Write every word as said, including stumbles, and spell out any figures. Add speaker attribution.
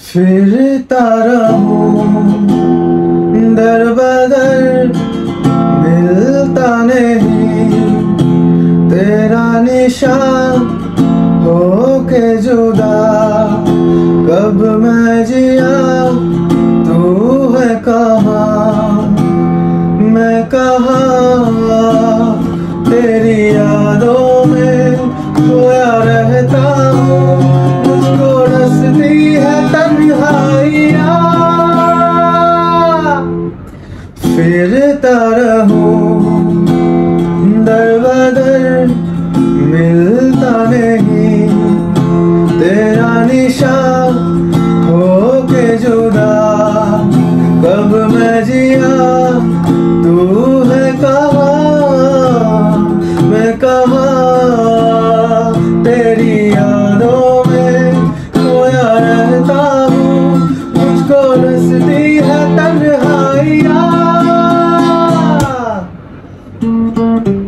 Speaker 1: फिरता रहूं दर बदर, मिलता नहीं तेरा निशान होके जुदा। कब मैं जिया तू है कहाँ, मैं कहाँ तेरी यादों में खोया रहता हूँ। मुझको डसती है तन्हाइयाँ, फिरता रहूं दर बदर, मिलता नहीं तेरा निशान होके जुदा। कब मैं जिया तू है कहाँ, मैं कहाँ तेरी यादों में खोया रहता हूँ। मुझको डसती है तन्हाइयाँ।